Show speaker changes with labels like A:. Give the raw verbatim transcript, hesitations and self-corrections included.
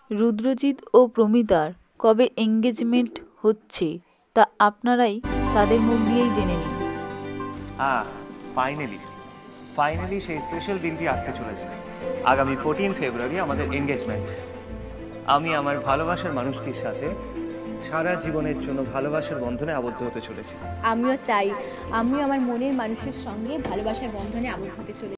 A: রুদ্রজিৎ ও প্রমিতার কবে এঙ্গেজমেন্ট হচ্ছে তা আপনারাই তাদের মুখ দিয়েই জেনে নিন।
B: হ্যাঁ, ফাইনালি ফাইনালি সেই স্পেশাল দিনটি আসতে চলেছে। আগামী ফোরটিন ফেব্রুয়ারি আমাদের এনগেজমেন্ট। আমি আমার ভালোবাসার মানুষটির সাথে সারা জীবনের জন্য ভালোবাসার বন্ধনে আবদ্ধ হতে চলেছি।
C: আমিও তাই, আমিও আমার মনের মানুষের সঙ্গে ভালোবাসার বন্ধনে আবদ্ধ হতে চলেছি।